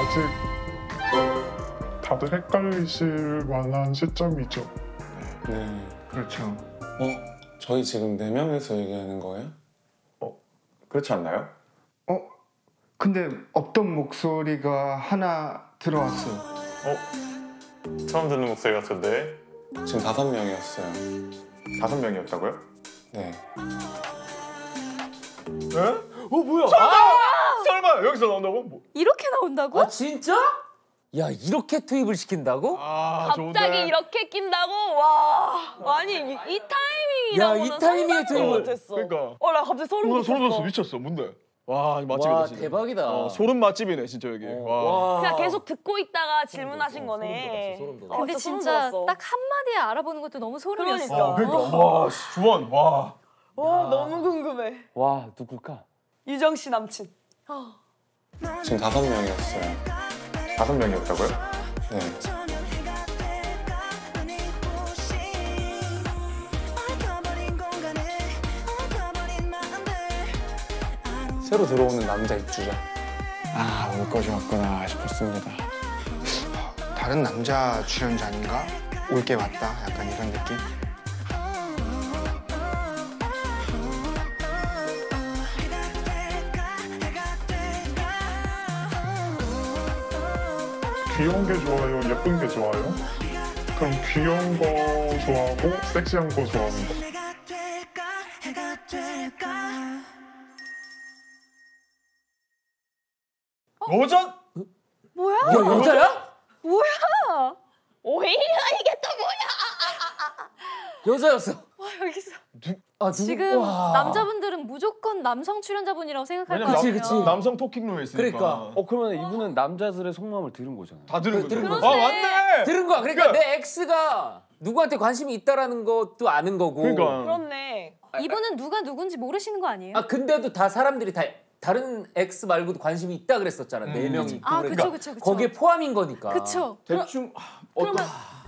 아직 다들 헷갈리실 만한 시점이죠. 네. 그렇죠. 저희 지금 4명에서 얘기하는 거예요? 그렇지 않나요? 근데 없던 목소리가 하나 들어왔어요. 처음 듣는 목소리 같은데? 지금 5명이었어요. 5명이었다고요? 네. 에? 뭐야? 설마 여기서 나온다고? 뭐. 이렇게 나온다고? 아 진짜? 야 이렇게 투입을 시킨다고? 갑자기 이렇게 낀다고? 와. 아니 이 타이밍이라고는 야, 이 타이밍에 상상도 투입을. 못했어. 그러니까. 나 갑자기 소름 돋았어. 미쳤어. 뭔데? 와 맛집이다 와 진짜. 대박이다. 소름 맛집이네 진짜 여기. 와. 그냥 계속 듣고 있다가 질문하신 거네. 소름 돋았어. 근데 진짜 딱 한마디에 알아보는 것도 너무 소름이었어. 그러니까. 와 주원 와. 와 너무 궁금해. 와 누굴까? 유정 씨 남친. 지금 5명이었어요. 5명이었다고요? 네. 새로 들어오는 남자 입주자. 올 것이 왔구나 싶었습니다. 다른 남자 출연자인가? 올 게 왔다 약간 이런 느낌? 귀여운 게 좋아요? 예쁜 게 좋아요? 그럼 귀여운 거 좋아하고 섹시한 거 좋아하는 거. 여자? 뭐야? 야 여자야? 뭐야? 오히려 이게 또 뭐야? 여자였어. 와 여기서 아 누구? 지금 와. 남자분들은 무조건 남성 출연자분이라고 생각할 거 그치, 아니에요. 그치. 남성 토킹룸에 있으니까. 그러니까. 그러면 이분은 남자들의 속마음을 들은 거잖아요. 다 들은 거죠. 들은 거지. 맞네. 들은 거야. 그러니까 내 엑스가 누구한테 관심이 있다라는 것도 아는 거고. 그러니까. 그렇네. 이분은 누가 누군지 모르시는 거 아니에요? 아 근데도 다 사람들이 다 다른 엑스 말고도 관심이 있다 그랬었잖아. 4명이 있고. 아 그러니까 그쵸. 거기에 포함인 거니까. 그쵸. 대충 그러면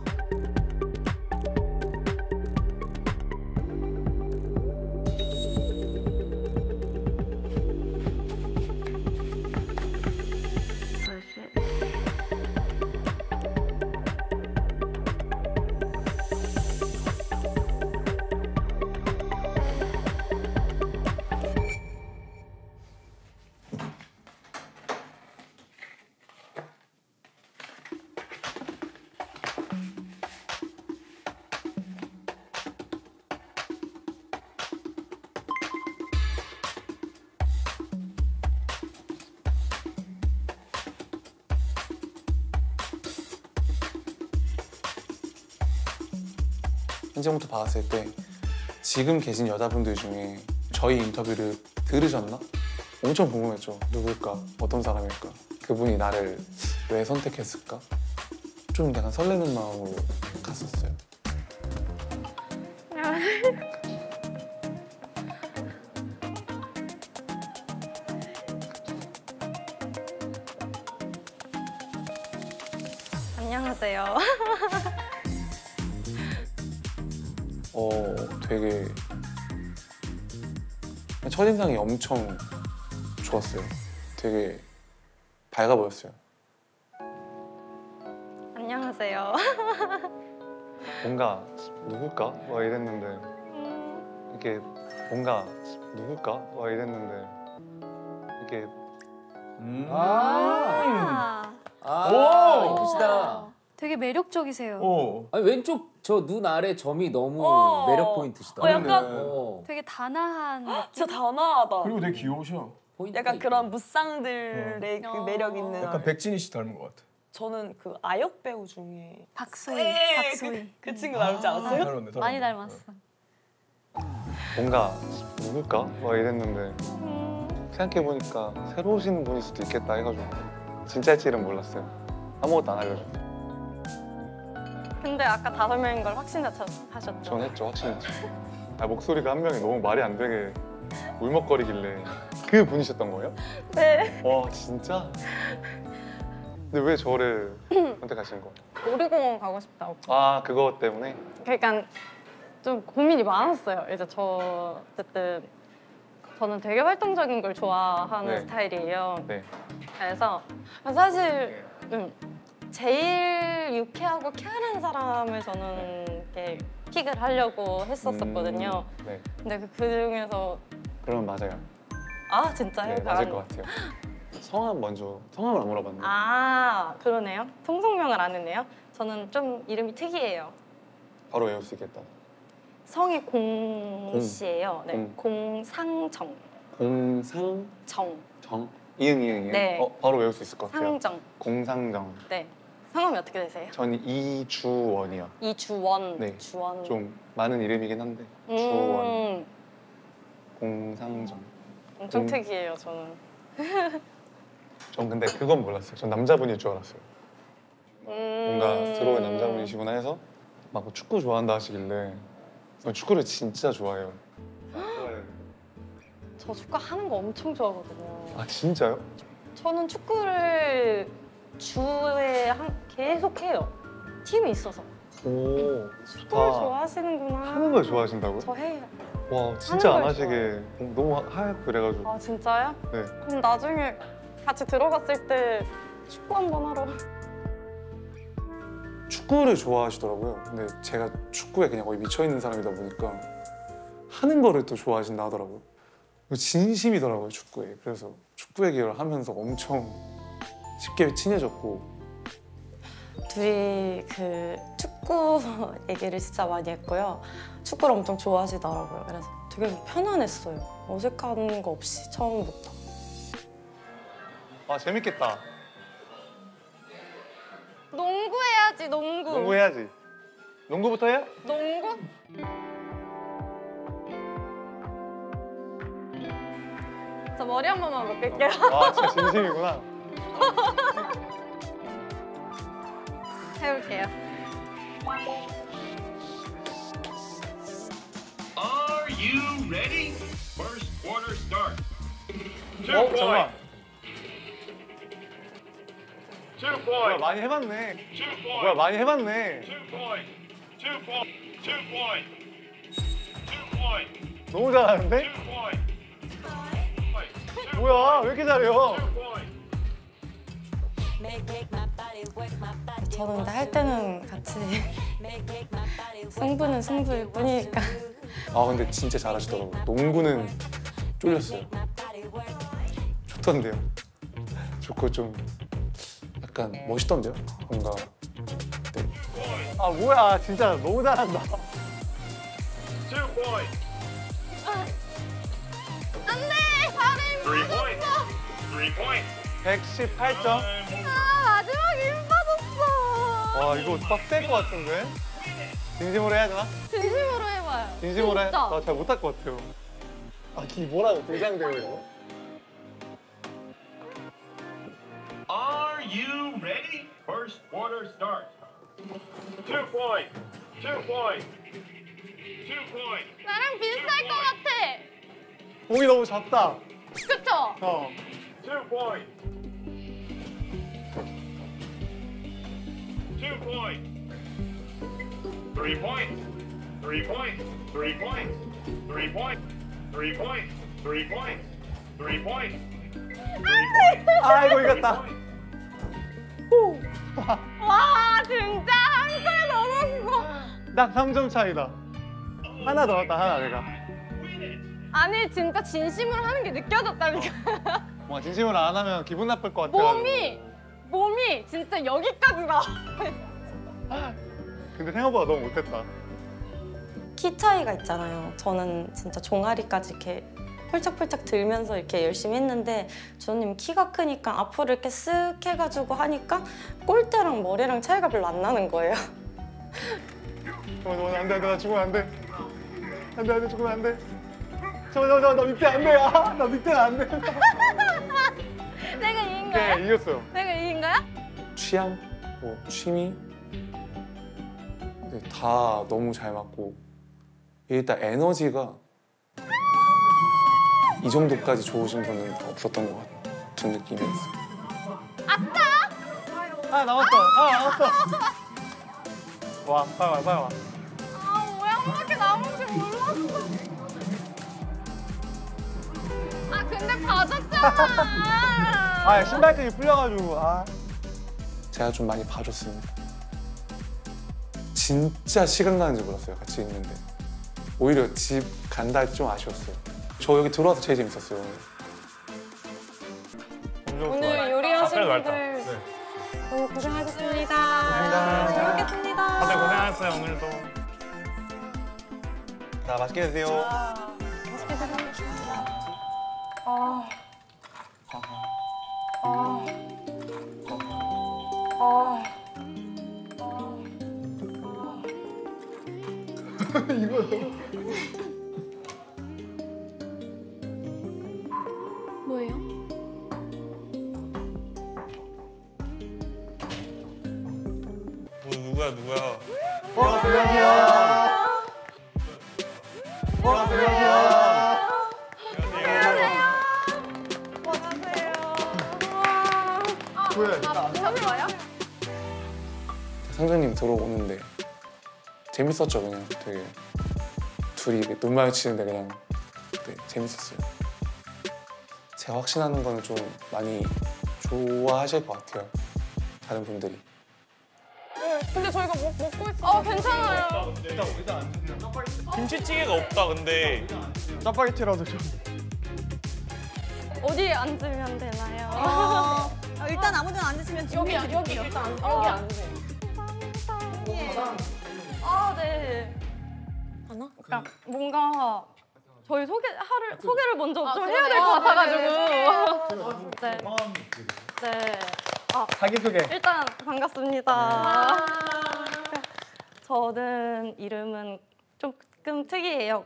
현재부터 봤을 때 지금 계신 여자분들 중에 저희 인터뷰를 들으셨나? 엄청 궁금했죠. 누굴까? 어떤 사람일까? 그분이 나를 왜 선택했을까? 좀 약간 설레는 마음으로 갔었어요. 안녕하세요. 되게 첫인상이 엄청 좋았어요. 되게 밝아 보였어요. 안녕하세요. 뭔가 누굴까? 막 이랬는데 이게 뭔가 누굴까? 막 이랬는데 이게 아 이쁘시다. 되게 매력적이세요. 아니 왼쪽 저 눈 아래 점이 너무 매력 포인트시다. 약간 되게 단아한 진짜 단아하다. 그리고 되게 귀여우셔. 약간 그런 무쌍들의 그 매력 있는. 약간 백진희 씨 닮은 것 같아. 저는 그 아역 배우 중에 박소희. 그 친구 닮지 않았어요? 닮았네. 많이 닮았어. 뭔가 누굴까? 막 이랬는데 생각해보니까 새로 오시는 분일 수도 있겠다 해가지고 진짜일지는 몰랐어요. 아무것도 안 알려줬어요. 근데 아까 5명인 걸 확신하셨죠? 전 했죠, 확신했죠. 목소리가 한 명이 너무 말이 안 되게 울먹거리길래 그 분이셨던 거예요? 네. 와 진짜? 근데 왜 저를 선택하신 거예요? 놀이공원 가고 싶다고. 아 그거 때문에? 그러니까 좀 고민이 많았어요. 이제 저 어쨌든 저는 되게 활동적인 걸 좋아하는 네. 스타일이에요. 네. 그래서 사실 제일 유쾌하고 쾌활한 사람을 저는 이렇게 픽을 하려고 했었거든요. 네. 근데 그 중에서 그러면 맞아요. 아 진짜요? 네, 맞을 것 같아요. 성함 먼저. 성함을 안 물어봤네. 아 그러네요. 통성명을 안 했네요. 저는 좀 이름이 특이해요. 바로 외울 수 있겠다. 성이 공씨예요. 네, 공. 공상정. 공상정. 정. 이응. 네. 바로 외울 수 있을 것 같아요. 상정. 공상정. 네. 성함이 어떻게 되세요? 전 이주원이요. 이주원. 네. 주원. 좀 많은 이름이긴 한데 주원. 공상정. 엄청 특이해요, 저는. 전 근데 그건 몰랐어요. 전 남자분일 줄 알았어요. 뭔가 들어온 남자분이시구나 해서 막뭐 축구 좋아한다 하시길래 전 축구를 진짜 좋아해요. 저 축구 하는 거 엄청 좋아하거든요. 아 진짜요? 저는 축구를 주에 계속 해요. 팀이 있어서. 오 축구를 좋다. 좋아하시는구나. 하는 걸 좋아하신다고요? 저 해요. 와 진짜 안 걸 하시게 너무 하얗고 그래가지고. 아 진짜요? 네. 그럼 나중에 같이 들어갔을 때 축구 한번 하러. 축구를 좋아하시더라고요. 근데 제가 축구에 그냥 거의 미쳐 있는 사람이다 보니까 하는 거를 또 좋아하신다 하더라고요. 진심이더라고요 축구에. 그래서 축구 얘기를 하면서 엄청 쉽게 친해졌고. 둘이 그 축구 얘기를 진짜 많이 했고요. 축구를 엄청 좋아하시더라고요. 그래서 되게 편안했어요. 어색한 거 없이 처음부터. 아 재밌겠다. 농구 해야지, 농구. 농구 해야지. 농구부터 해요? 농구? 저 머리 한 번만 묶을게요. 아 진짜 진심이구나. 해볼게요. Are you ready? First quarter start. 잠깐만. 2 뭐야 point. 많이 해봤네. 2 뭐야 point. 많이 해봤네. 2 point. 2 point. 2 point. 2 point. 너무 잘하는데? 2 point. 뭐야 왜 이렇게 잘해요? 2 point. 저는 근데 할 때는 같이 승부는 승부일 뿐이니까. 아 근데 진짜 잘하시더라고요. 농구는 쫄렸어요. 좋던데요. 좋고 좀 약간 멋있던데요. 뭔가. 네. 아 뭐야 진짜 너무 잘한다. 2 point. 안돼, 발을 3 point. 3 point. 118점. 아, 마지막에 힘 빠졌어. 와 이거 빡셀 것 같은데? 진심으로 해야 되나? 진심으로 해봐요. 진심으로 해? 진짜. 나 잘 못할 것 같아요. 아 이 뭐라고 긴장돼요 이거? Are you ready? First quarter start. 2 point. 2 point. 2 point. 나랑 비슷할 것 같아. 공이 너무 작다. 그쵸? 어. 2 point. 2 point. 3 point. 3 point. 3 point. 3 point. 3 point. 3 point. 3 point. 아이고 이겼다. 와, 진짜 한 골 넘었어. 딱 3점 차이다. 하나 넣었다 하나 내가. 아니, 진짜 진심으로 하는 게 느껴졌다니까. 와 진심으로 안 하면 기분 나쁠 것 같아. 몸이 진짜 여기까지 나와. 근데 생각보다 너무 못했다. 키 차이가 있잖아요. 저는 진짜 종아리까지 이렇게 펄쩍펄쩍 들면서 이렇게 열심히 했는데 주호님 키가 크니까 앞으로 이렇게 쓱 해가지고 하니까 골대랑 머리랑 차이가 별로 안 나는 거예요. 안돼 나 죽으면 안돼. 안돼 죽으면 안돼. 나 밑에 안돼. 나 밑에는 안돼. 내가 이긴 거야? 네 이겼어요. 내가 이긴 거야? 취향, 뭐 취미 네, 다 너무 잘 맞고 일단 에너지가 이 정도까지 좋으신 분은 없었던 것 같은 느낌이었어요. 아싸! 하나 남았어. 와, 빨리 와. 아, 뭐야? 그렇게 남은 줄 몰랐어. 아 근데 봐줬잖아. 아 신발끈이 풀려가지고 제가 좀 많이 봐줬습니다. 진짜 시간 가는 줄 몰랐어요. 같이 있는데. 오히려 집 간다 할 때 좀 아쉬웠어요. 저 여기 들어와서 제일 재밌었어요. 오늘 요리하신 아, 분들 너무 고생하셨습니다. 잘 먹겠습니다. 다들 고생하셨어요 오늘도. 자 맛있게 드세요. 맛있게 드세요. 뭐예요? 누구야? 상장님 들어오는데 재밌었죠. 그냥 되게 둘이 눈 마주치는데 그냥 네, 재밌었어요. 제가 확신하는 거는 좀 많이 좋아하실 것 같아요. 다른 분들이. 근데 저희가 먹고 있어. 괜찮아요. 김치찌개가 없다 근데. 짜파게티라도 좀. 어디에 앉으면 되나요? 일단 아무데나 앉으시면 여기 일단 여기 앉으세요. 아, 네. 하나? 그러니까 뭔가 저희 소개를 먼저 좀 해야 될 것 같아가지고. 네. 네. 자기소개. 일단 반갑습니다. 저는 이름은 조금 특이해요.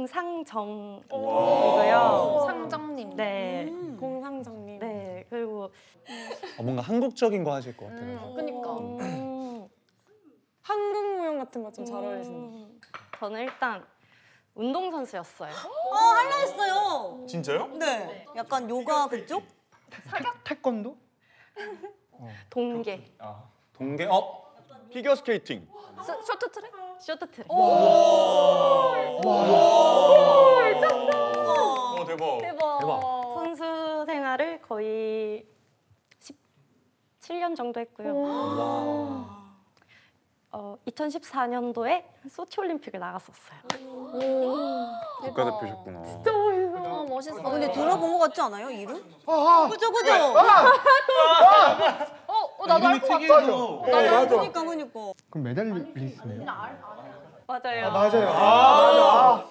공상정이고요. 상정님. 네. 공상정님. 네. 그리고 뭔가 한국적인 거 하실 것 같아요. 그니까. 한국 무용 같은 거 좀 잘 어울리시는. 저는 일단 운동선수였어요. 하려 했어요. 진짜요? 네. 약간 요가 그쪽? 태권도? 동계. 동계? 피겨 스케이팅. 쇼트트랙? 쇼트트랙. 대박. 선수 생활을 거의 17년 정도 했고요. 2014년도에 소치 올림픽을 나갔었어요. 국가대표셨구나. 멋있어. 근데 들어본 것 같지 않아요? 이름? 그죠? 나도 알 것 같아. 그니까. 그럼 메달리스트네요. 맞아요. 맞아요.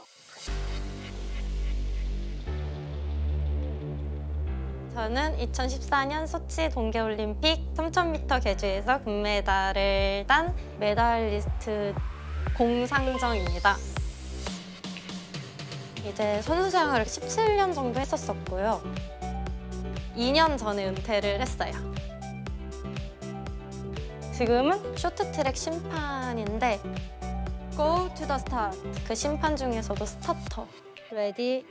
저는 2014년 소치 동계올림픽 3000m 계주에서 금메달을 딴 메달리스트 공상정입니다. 이제 선수 생활을 17년 정도 했었었고요. 2년 전에 은퇴를 했어요. 지금은 쇼트트랙 심판인데 Go to the start. 그 심판 중에서도 스타터. 레디.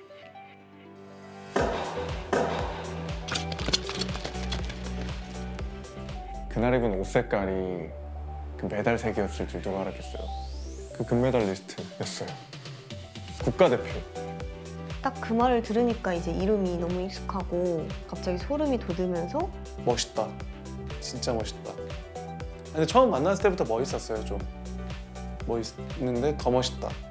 그날 입은 옷 색깔이 그 메달 색이었을 줄 누가 알았겠어요. 그 금메달리스트였어요. 국가대표. 딱 그 말을 들으니까 이제 이름이 너무 익숙하고 갑자기 소름이 돋으면서 멋있다. 진짜 멋있다. 근데 처음 만났을 때부터 멋있었어요. 좀 멋있는데 더 멋있다.